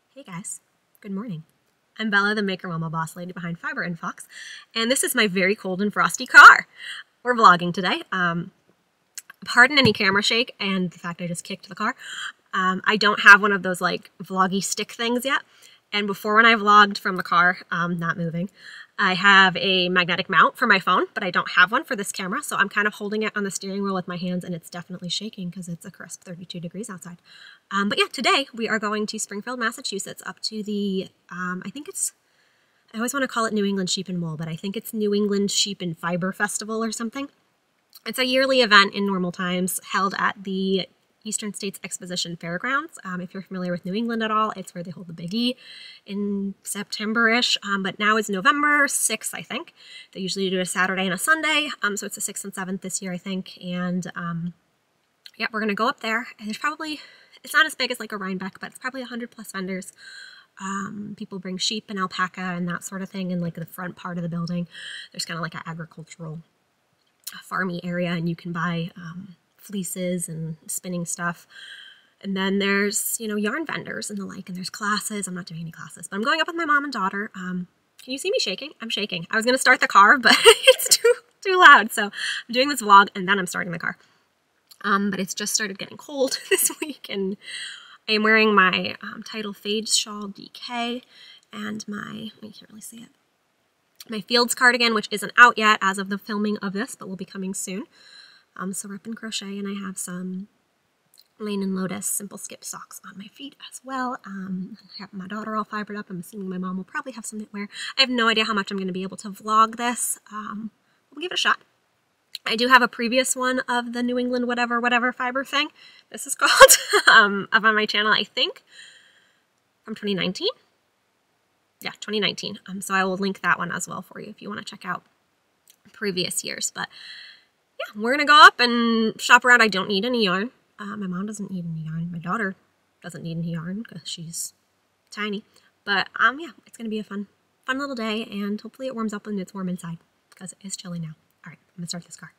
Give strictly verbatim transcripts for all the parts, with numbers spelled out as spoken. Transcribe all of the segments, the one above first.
Hey guys, good morning. I'm Bella, the Maker Mama boss lady behind Fiber and Fox, and this is my very cold and frosty car. We're vlogging today. Um, pardon any camera shake and the fact I just kicked the car. Um, I don't have one of those like vloggy stick things yet, and before when I vlogged from the car, um, not moving, I have a magnetic mount for my phone, but I don't have one for this camera, so I'm kind of holding it on the steering wheel with my hands, and it's definitely shaking because it's a crisp thirty-two degrees outside. Um, but yeah, today we are going to Springfield, Massachusetts, up to the, um, I think it's, I always want to call it New England Sheep and Wool, but I think it's New England Sheep and Fiber Festival or something. It's a yearly event in normal times held at the Eastern States Exposition Fairgrounds. Um, if you're familiar with New England at all, it's where they hold the Big E in September-ish, um, but now is November sixth, I think. They usually do a Saturday and a Sunday, um, so it's the sixth and seventh this year, I think, and um, yeah, we're going to go up there, and there's probably, it's not as big as like a Rhinebeck, but it's probably one hundred plus vendors. Um, people bring sheep and alpaca and that sort of thing in like the front part of the building. There's kind of like an agricultural farmy area, and you can buy um, fleeces and spinning stuff. And then there's, you know, yarn vendors and the like, and there's classes. I'm not doing any classes, but I'm going up with my mom and daughter. Um, can you see me shaking? I'm shaking. I was going to start the car, but it's too, too loud. So I'm doing this vlog and then I'm starting the car. Um, but it's just started getting cold this week, and I am wearing my um, Tidal Fades Shawl D K and my, you can't really see it, my Fields cardigan, which isn't out yet as of the filming of this, but will be coming soon. Um, so Rip and Crochet, and I have some Lane and Lotus Simple Skip socks on my feet as well. Um, I have my daughter all fibered up. I'm assuming my mom will probably have some knitwear. I have no idea how much I'm going to be able to vlog this. Um, we'll give it a shot. I do have a previous one of the New England whatever whatever fiber thing, this is called, um, up on my channel, I think, from twenty nineteen. Yeah, twenty nineteen. Um, so I will link that one as well for you if you want to check out previous years. But yeah, we're going to go up and shop around. I don't need any yarn. Uh, my mom doesn't need any yarn. My daughter doesn't need any yarn because she's tiny. But um, yeah, it's going to be a fun, fun little day, and hopefully it warms up when it's warm inside because it is chilly now. All right, I'm going to start this car.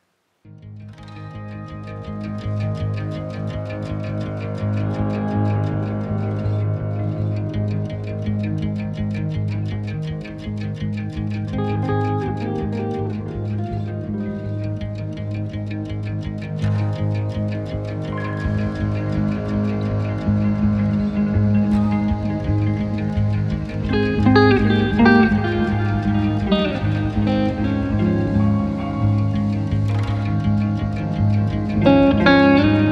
Thank you.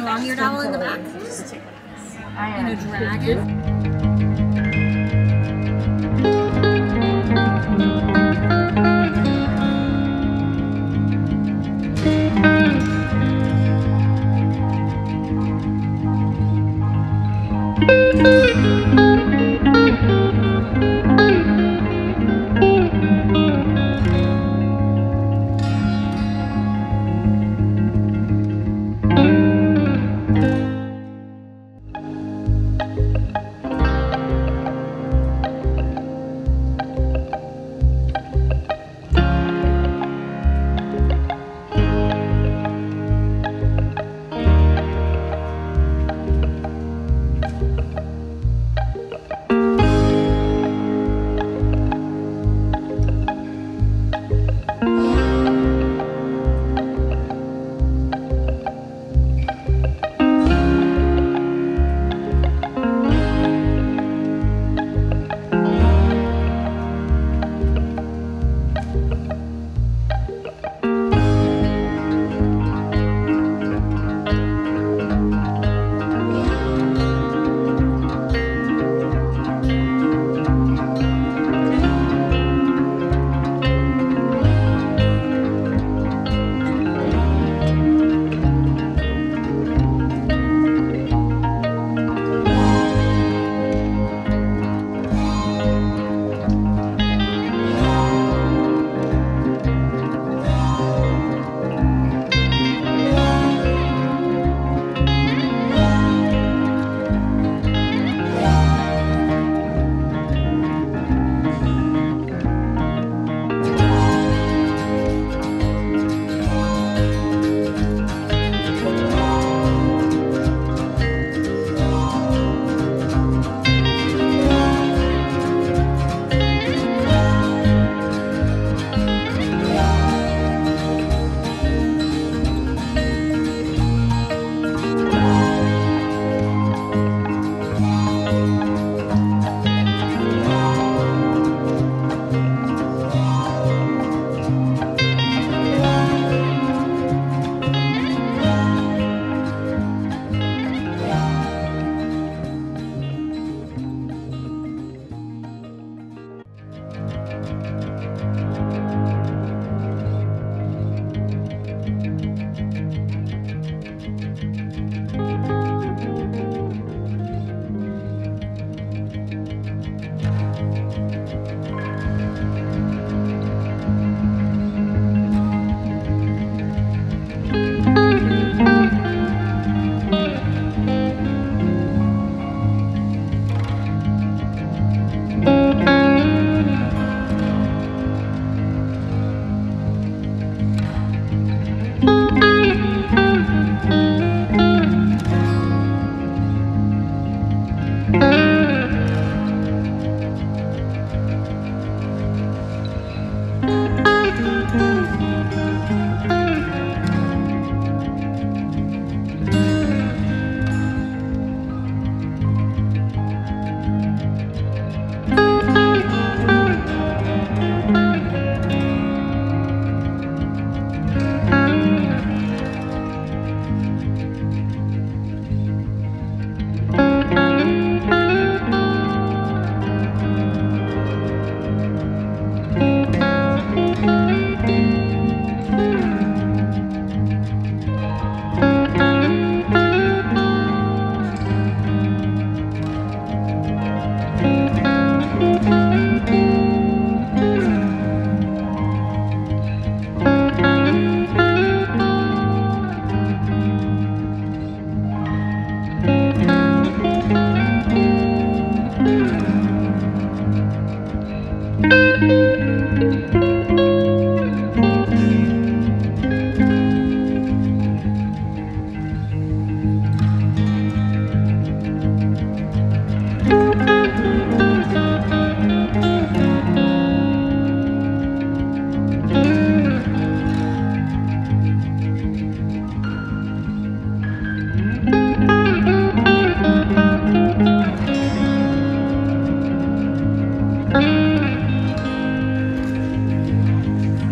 long-eared owl in the back. And a dragon.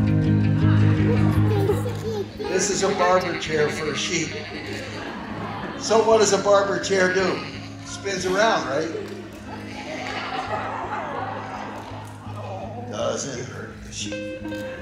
This is a barber chair for a sheep. So what does a barber chair do? Spins around, right? Doesn't hurt the sheep.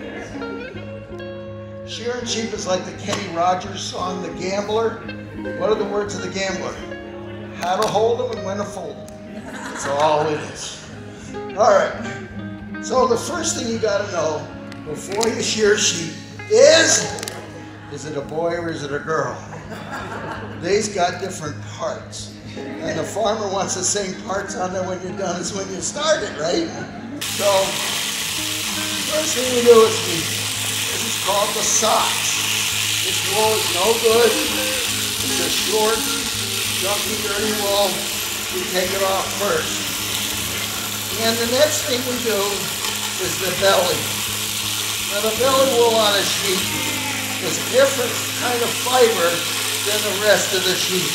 Shearing sheep is like the Kenny Rogers song, The Gambler. What are the words of The Gambler? How to hold them and when to fold them. That's all it is. All right. So the first thing you got to know before you shear sheep is, is it a boy or is it a girl? They's got different parts. And the farmer wants the same parts on them when you're done as when you started, right? So, first thing we do is we, this is called the socks. This wool is no good. It's a short, junky, dirty wool. We take it off first. And the next thing we do is the belly. Now the belly wool on a sheep is a different kind of fiber than the rest of the sheep.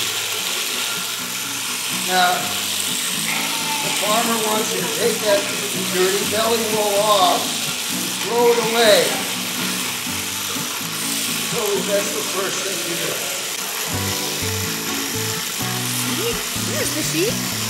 Now, the farmer wants you to take that dirty belly wool off and throw it away. So that's the first thing you do. There's the sheep.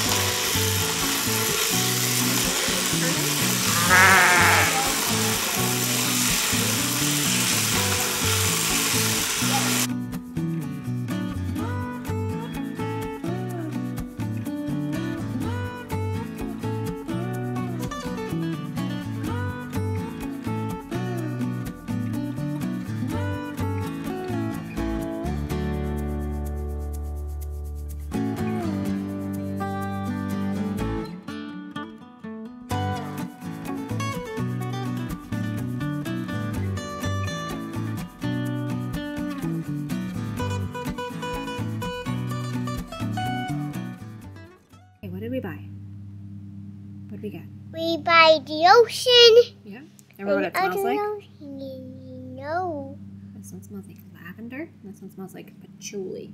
What did we buy? What did we get? We buy the ocean. Yeah. Remember what it smells like? Ocean. No. This one smells like lavender. This one smells like patchouli.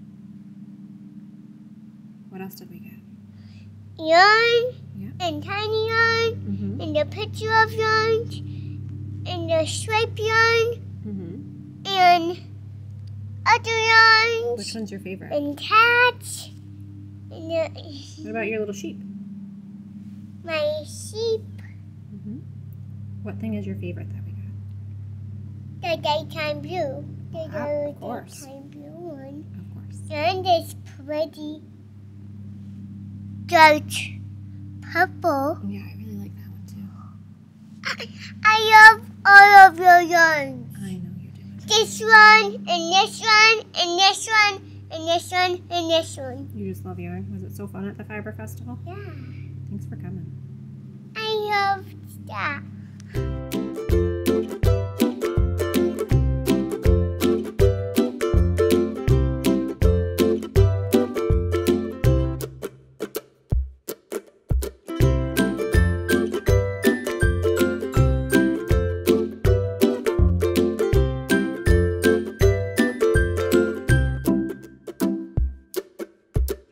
What else did we get? Yarn. Yeah. And tiny yarn. Mm-hmm. And the picture of yarn. And the stripe yarn. Mm-hmm. And other yarns. Which one's your favorite? And cats. And the, What about your little sheep? my sheep. Mm-hmm. What thing is your favorite that we got? The daytime blue. The Ah, of course. daytime blue one. Of course. And this pretty dark purple. Yeah, I really like that one too. I love all of your yarns. I know you do. This one, and this one, and this one, and this one, and this one. You just love yarn. Was it so fun at the Fiber Festival? Yeah. Thanks for coming. I love that.